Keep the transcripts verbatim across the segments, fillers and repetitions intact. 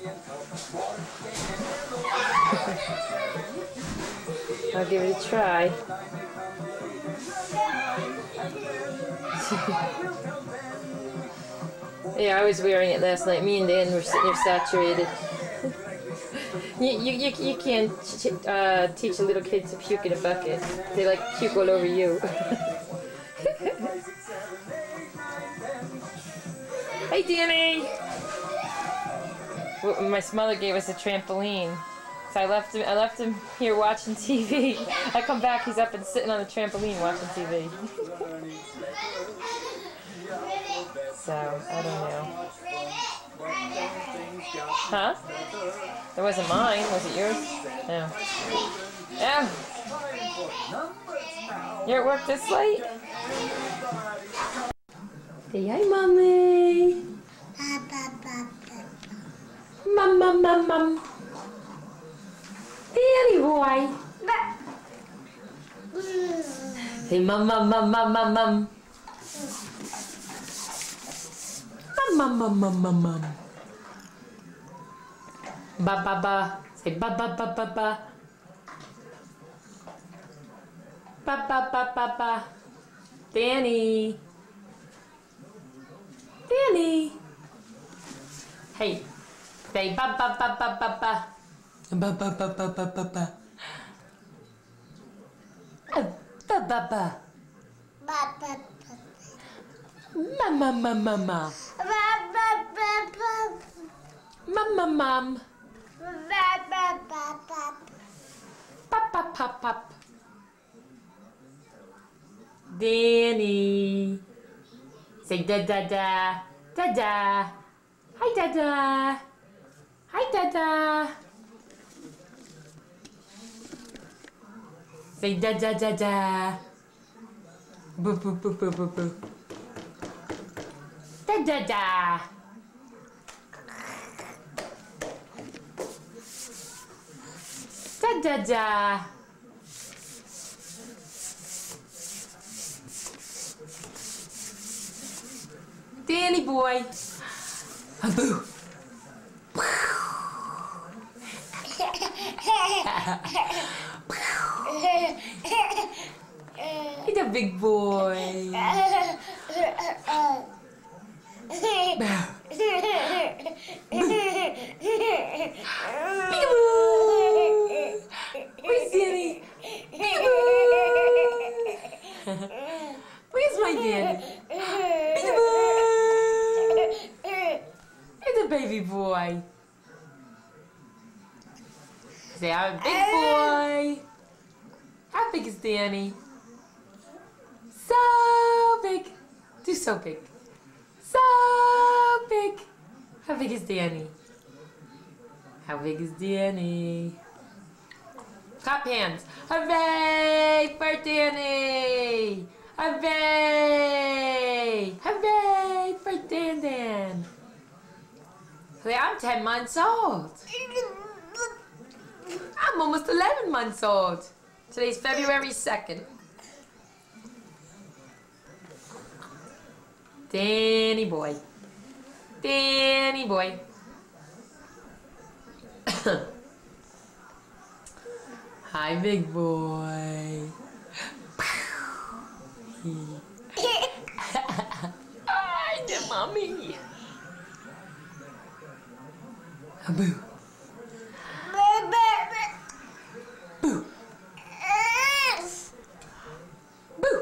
I'll give it a try. Yeah, I was wearing it last night. Me and Dan were sitting there saturated. you, you, you, you can't uh, teach a little kid to puke in a bucket. They like puke all over you. Hey, Danny! Well, my mother gave us a trampoline. So I left him. I left him here watching T V. I come back, he's up and sitting on the trampoline watching T V. So I don't know. Huh? That wasn't mine. Was it yours? No. Yeah. You're at work this late? Say hi, mommy. Mum, mum, mum, mum. Danny boy. Say mum, mum, mum, mum, mum, mum. Mum, mum, mum, mum, mum. Ba, ba, ba. Say ba, ba, ba, ba, ba. Ba, ba, ba, ba, ba. Danny. Danny. Hey. Say ba, ba, ba, ba, ba, ba. Ba, ba, ba, ba, ba, ba, ba. Ba, ba, ba. Ba, ba, ba. Mama, mama, mama. Ba, ba, ba, ba. Mama, mom. Ba, ba, ba, ba. Pop, pop, pop, pop. Danny. Say da, da, da. Da, da. Hi, da, da. Hi, da, da. Say da, da, da, da. Boo, boo, boo, boo, boo, boo. Da, da, da. Da, da, da. Danny boy. A boo. He's a big boy. Where's Danny? Where's my Danny? He's a baby boy. Say, I'm a big boy. How big is Danny? So big. Do so big. So big. How big is Danny? How big is Danny? Clap hands. Hooray for Danny! Hooray! Hooray for Dan Dan! Hey, I'm ten months old. I'm almost eleven months old. Today's February second. Danny boy. Danny boy. Hi, big boy. Hi, dear mommy. Boo. Boo. Boo.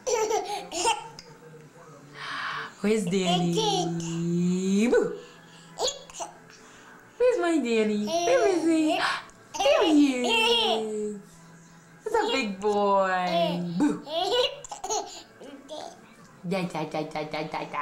Where's Danny? Boo. Where's my Danny? Where is he? There he is. That's a big boy. Boo. Da, da, da, da, da, da, da.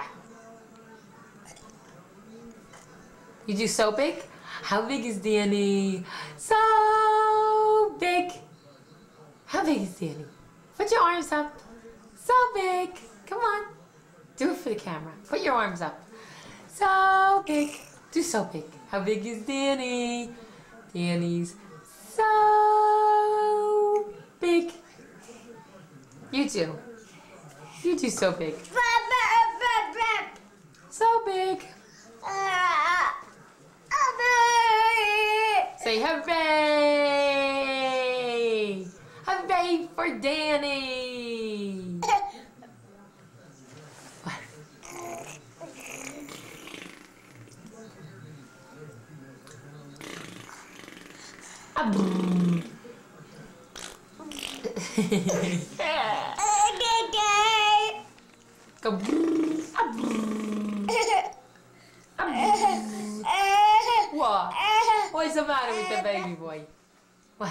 You do so big? How big is Danny? So big. How big is Danny? Put your arms up. So big. Come on. Do it for the camera. Put your arms up. So big. Do so big. How big is Danny? Danny's so big. You do. You do so big. So big. Say hooray! Hooray for Danny! Go. What? What's the matter with the baby boy? What?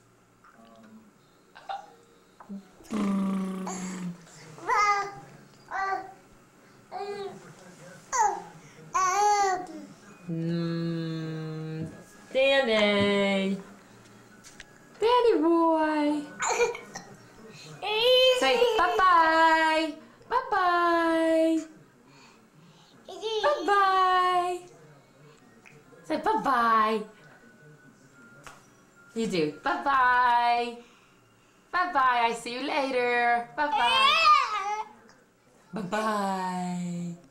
Mm, Danny. Danny boy. Say bye-bye. Bye-bye. Bye-bye. Say bye-bye. You do. Bye-bye. Bye-bye. I see you later. Bye-bye. Bye-bye.